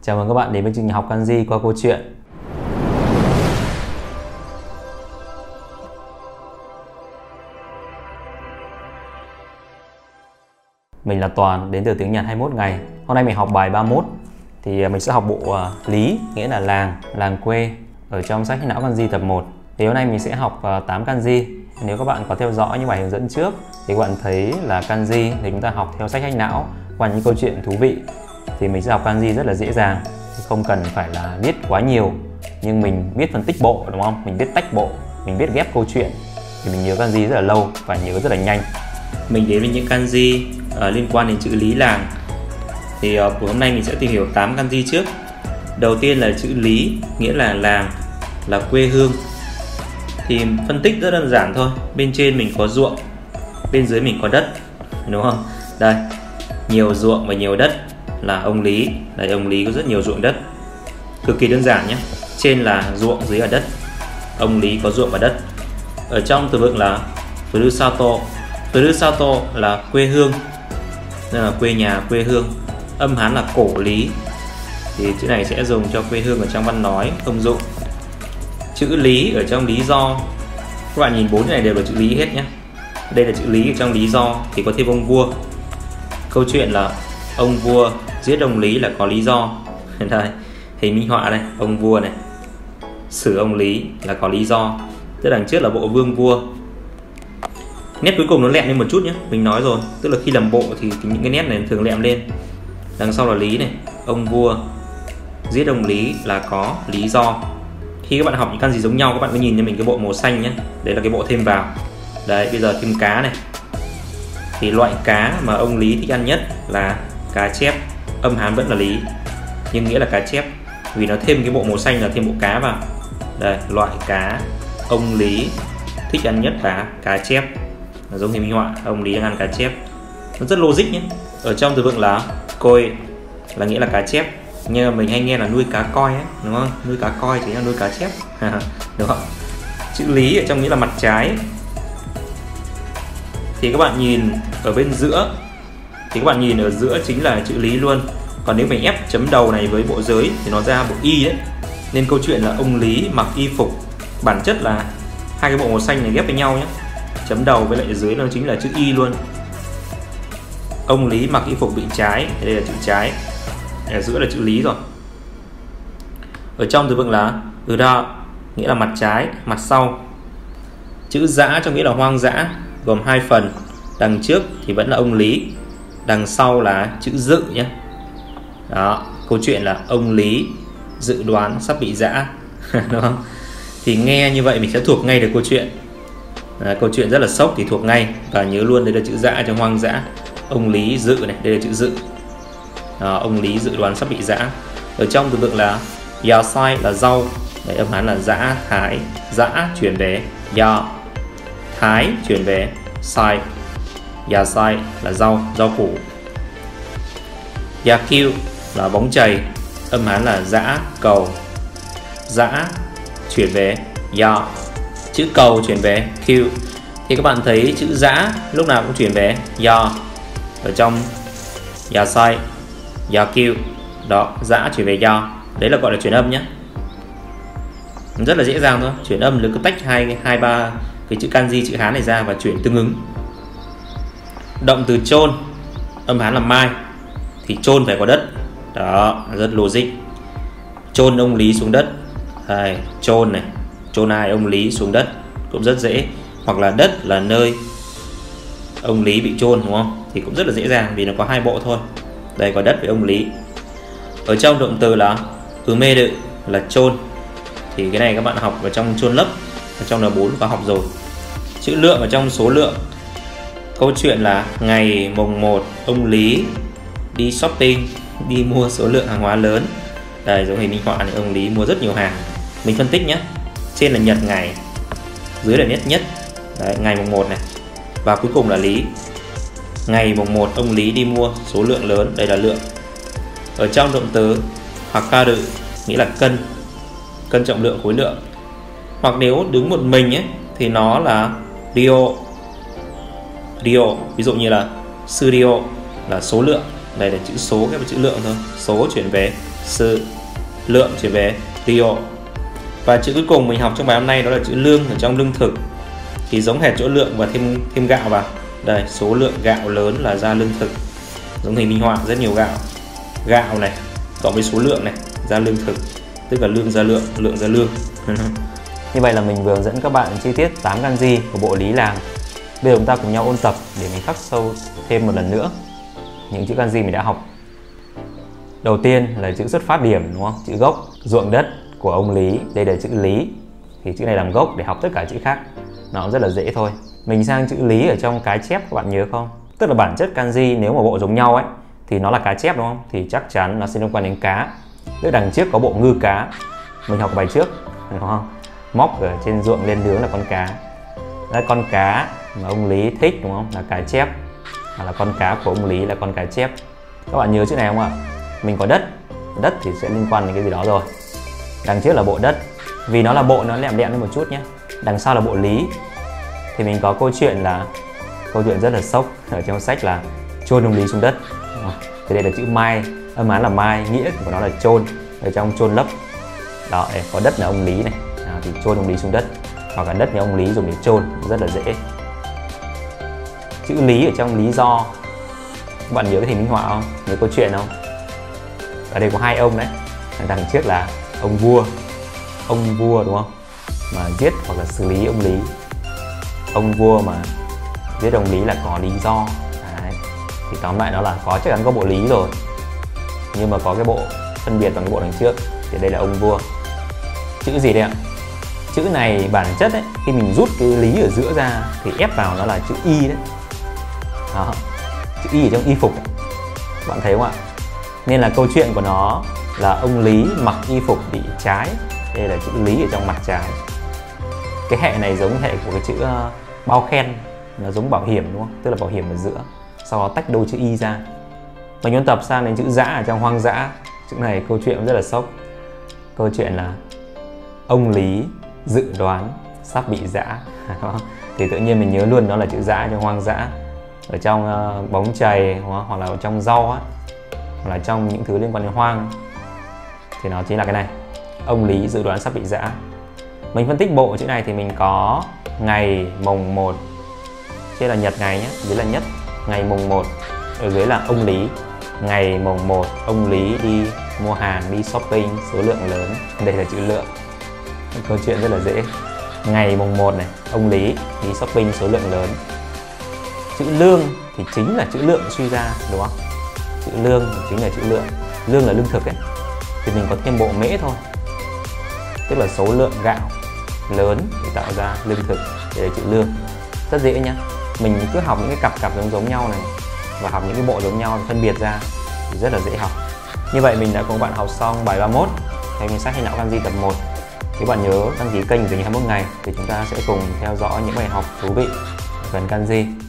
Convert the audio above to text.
Chào mừng các bạn đến với chương trình học Kanji qua câu chuyện. Mình là Toàn, đến từ tiếng Nhật 21 ngày. Hôm nay mình học bài 31. Thì mình sẽ học bộ lý, nghĩa là làng quê ở trong sách Não Kanji tập 1. Thì hôm nay mình sẽ học 8 kanji. Nếu các bạn có theo dõi những bài hướng dẫn trước thì các bạn thấy là kanji thì chúng ta học theo sách hack não qua những câu chuyện thú vị. Thì mình sẽ học kanji rất là dễ dàng, không cần phải là viết quá nhiều, nhưng mình biết phân tích bộ, đúng không? Mình biết tách bộ, mình biết ghép câu chuyện thì mình nhớ kanji rất là lâu và nhớ rất là nhanh. Mình đến với những kanji liên quan đến chữ lý làng. Thì buổi hôm nay mình sẽ tìm hiểu 8 kanji trước. Đầu tiên là chữ lý, nghĩa là làng, là quê hương. Thì phân tích rất đơn giản thôi. Bên trên mình có ruộng, bên dưới mình có đất, đúng không? Đây, nhiều ruộng và nhiều đất là ông Lý. Đây, ông Lý có rất nhiều ruộng đất. Cực kỳ đơn giản nhé. Trên là ruộng, dưới là đất. Ông Lý có ruộng và đất. Ở trong từ vựng là Furusato. Furusato là quê hương, nên là quê nhà, quê hương. Âm Hán là cổ lý. Thì chữ này sẽ dùng cho quê hương ở trong văn nói, thông dụng. Chữ lý ở trong lý do, các bạn nhìn 4 cái này đều là chữ lý hết nhé. Đây là chữ lý ở trong lý do thì có thêm ông vua. Câu chuyện là ông vua giết ông Lý là có lý do. Đây, hình minh họa này, ông vua này, xử ông Lý là có lý do. Tức đằng trước là bộ vương vua. Nét cuối cùng nó lẹm lên một chút nhé, mình nói rồi. Tức là khi làm bộ thì những cái nét này thường lẹm lên. Đằng sau là Lý này, ông vua giết ông Lý là có lý do. Khi các bạn học những kanji giống nhau, các bạn cứ nhìn cho mình cái bộ màu xanh nhé. Đấy là cái bộ thêm vào. Đấy, bây giờ thêm cá này. Thì loại cá mà ông Lý thích ăn nhất là cá chép. Âm Hán vẫn là lý, nhưng nghĩa là cá chép. Vì nó thêm cái bộ màu xanh là thêm bộ cá vào. Đây, loại cá ông Lý thích ăn nhất là cá chép. Là giống như minh họa, ông Lý đang ăn cá chép. Nó rất logic nhé. Ở trong từ vựng là koi là nghĩa là cá chép. Nhưng mà mình hay nghe là nuôi cá coi ấy, đúng không? Nuôi cá coi chính là nuôi cá chép. Đúng không? Chữ lý ở trong nghĩa là mặt trái. Thì các bạn nhìn ở bên giữa, thì các bạn nhìn ở giữa chính là chữ lý luôn. Còn nếu mình ép chấm đầu này với bộ giới thì nó ra bộ y đấy. Nên câu chuyện là ông Lý mặc y phục, bản chất là hai cái bộ màu xanh này ghép với nhau nhé. Chấm đầu với lại dưới nó chính là chữ y luôn. Ông Lý mặc y phục bị trái, đây là chữ trái. Ở giữa là chữ lý rồi. Ở trong từ vựng là ra, nghĩa là mặt trái, mặt sau. Chữ dã trong nghĩa là hoang dã, gồm 2 phần. Đằng trước thì vẫn là ông Lý, đằng sau là chữ dự nhé. Đó, câu chuyện là ông Lý dự đoán sắp bị dã. Đúng không? Thì nghe như vậy mình sẽ thuộc ngay được câu chuyện. Câu chuyện rất là sốc thì thuộc ngay. Và nhớ luôn đây là chữ dã trong hoang dã. Ông Lý dự này, đây là chữ dự. Đó, ông Lý dự đoán sắp bị dã. Ở trong từ vựng là yasai là rau. Đấy, âm Hán là dã, thái. Dã chuyển về ya, thái chuyển về sai. Yasai là rau, rau củ. Yakyu là bóng chày. Âm Hán là dã, cầu. Dã chuyển về ya, chữ cầu chuyển về Q. Thì các bạn thấy chữ dã lúc nào cũng chuyển về ya. Ở trong yasai, yakyu, đó, dã chuyển về ya. Đấy là gọi là chuyển âm nhé. Rất là dễ dàng thôi. Chuyển âm là cứ tách hai ba cái chữ kanji, chữ Hán này ra và chuyển tương ứng. Động từ chôn, âm Hán là mai, thì chôn phải có đất. Đó, rất logic. Chôn ông Lý xuống đất. Đây, chôn này, chôn ai ông Lý xuống đất cũng rất dễ. Hoặc là đất là nơi ông Lý bị chôn, đúng không? Thì cũng rất là dễ dàng vì nó có 2 bộ thôi. Đây có đất với ông Lý. Ở trong động từ là mê đự là chôn. Thì cái này các bạn học ở trong chôn lấp, ở trong N4 có học rồi. Chữ lượng ở trong số lượng. Câu chuyện là ngày mùng 1 ông Lý đi shopping, đi mua số lượng hàng hóa lớn. Đây giống hình minh họa này, ông Lý mua rất nhiều hàng. Mình phân tích nhé. Trên là nhật ngày, dưới là nhất. Đấy, ngày mùng 1 này. Và cuối cùng là lý. Ngày mùng 1 ông Lý đi mua số lượng lớn, đây là lượng. Ở trong động từ hakaru nghĩa là cân, cân trọng lượng, khối lượng. Hoặc nếu đứng một mình ấy thì nó là ryo. Ví dụ như là studio là số lượng. Đây là chữ số ghép với chữ lượng thôi. Số chuyển về sự, lượng trở về ryo. Và chữ cuối cùng mình học trong bài hôm nay đó là chữ lương ở trong lương thực. Thì giống hệt chỗ lượng và thêm gạo vào. Đây, số lượng gạo lớn là ra lương thực. Giống hình minh họa rất nhiều gạo. Gạo này cộng với số lượng này ra lương thực, tức là lương ra lượng, lượng ra lương. Như vậy là mình vừa hướng dẫn các bạn chi tiết 8 kanji của bộ lý làng. Bây giờ chúng ta cùng nhau ôn tập để mình khắc sâu thêm một lần nữa những chữ kanji mình đã học. Đầu tiên là chữ xuất phát điểm, đúng không? Chữ gốc, ruộng đất của ông Lý. Đây là chữ Lý. Thì chữ này làm gốc để học tất cả chữ khác. Nó cũng rất là dễ thôi. Mình sang chữ Lý ở trong cái chép, các bạn nhớ không? Tức là bản chất kanji nếu mà bộ giống nhau ấy thì nó là cá chép, đúng không? Thì chắc chắn nó sẽ liên quan đến cá. Tức đằng trước có bộ ngư cá. Mình học bài trước, đúng không? Móc ở trên ruộng lên nướng là con cá. Đó là con cá mà ông Lý thích, đúng không? Là cá chép. Hoặc là con cá của ông Lý là con cá chép. Các bạn nhớ chữ này không ạ? Mình có đất. Đất thì sẽ liên quan đến cái gì đó rồi. Đằng trước là bộ đất. Vì nó là bộ nó lẹm đẹm lên một chút nhé. Đằng sau là bộ lý. Thì mình có câu chuyện rất là sốc ở trong sách là chôn ông Lý xuống đất. Thì đây là chữ mai, âm án là mai, nghĩa của nó là chôn, ở trong chôn lấp. Đó, có đất là ông Lý này, thì chôn ông Lý xuống đất. Hoặc là đất nhà ông Lý dùng để chôn, rất là dễ. Chữ lý ở trong lý do. Các bạn nhớ cái hình minh họa không? Nhớ câu chuyện không? Ở đây có hai ông đấy. Đằng trước là ông vua đúng không? Mà giết hoặc là xử lý ông Lý. Ông vua mà giết ông Lý là có lý do. Đấy. Thì tóm lại nó là chắc chắn có bộ lý rồi, nhưng mà có cái bộ phân biệt bằng cái bộ đằng trước. Thì đây là ông vua. Chữ gì đây ạ? Chữ này bản chất ấy, khi mình rút cái lý ở giữa ra thì ép vào nó là chữ y đấy. Đó. Chữ y ở trong y phục ấy. Bạn thấy không ạ? Nên là câu chuyện của nó là ông Lý mặc y phục bị trái. Đây là chữ lý ở trong mặt trái. Cái hệ này giống hệ của cái chữ bao khen, nó giống bảo hiểm đúng không? Tức là bảo hiểm ở giữa. Sau đó tách đôi chữ y ra. Mình muốn tập sang đến chữ dã ở trong hoang dã. Chữ này câu chuyện rất là sốc. Câu chuyện là ông Lý dự đoán sắp bị dã. Thì tự nhiên mình nhớ luôn đó là chữ dã trong hoang dã. Ở trong bóng chày hoặc là ở trong rau á, hoặc là trong những thứ liên quan đến hoang, thì nó chính là cái này. Ông Lý dự đoán sắp bị dã. Mình phân tích bộ chữ này thì mình có ngày mùng 1. Trên là nhật ngày nhé, dưới là nhất. Ngày mùng 1. Ở dưới là ông Lý. Ngày mùng 1 ông Lý đi mua hàng, đi shopping số lượng lớn. Đây là chữ lượng. Câu chuyện rất là dễ. Ngày mùng 1 này, ông Lý đi shopping số lượng lớn. Chữ lương thì chính là chữ lượng suy ra, đúng không? Chữ lương chính là chữ lượng. Lương là lương thực ấy. Thì mình có thêm bộ mễ thôi. Tức là số lượng gạo lớn để tạo ra lương thực. Đây là chữ lương. Rất dễ nhá. Mình cứ học những cái cặp giống nhau này và học những cái bộ giống nhau phân biệt ra thì rất là dễ học. Như vậy mình đã cùng bạn học xong bài 31 theo sách Hay não kanji tập 1. Nếu bạn nhớ đăng ký kênh Tiếng Nhật 21 ngày thì chúng ta sẽ cùng theo dõi những bài học thú vị phần kanji.